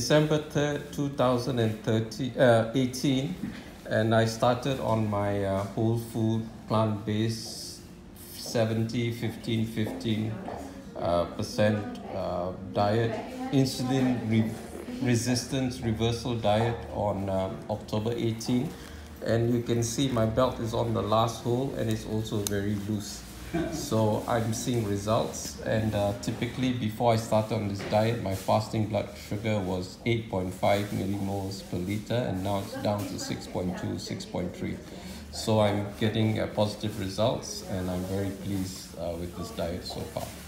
December 3rd, 2018, and I started on my whole food, plant-based 70, 15, 15 percent diet, resistance reversal diet on October 18. And you can see my belt is on the last hole and it's also very loose. So I'm seeing results, and typically before I started on this diet, my fasting blood sugar was 8.5 millimoles per liter, and now it's down to 6.2, 6.3. So I'm getting positive results, and I'm very pleased with this diet so far.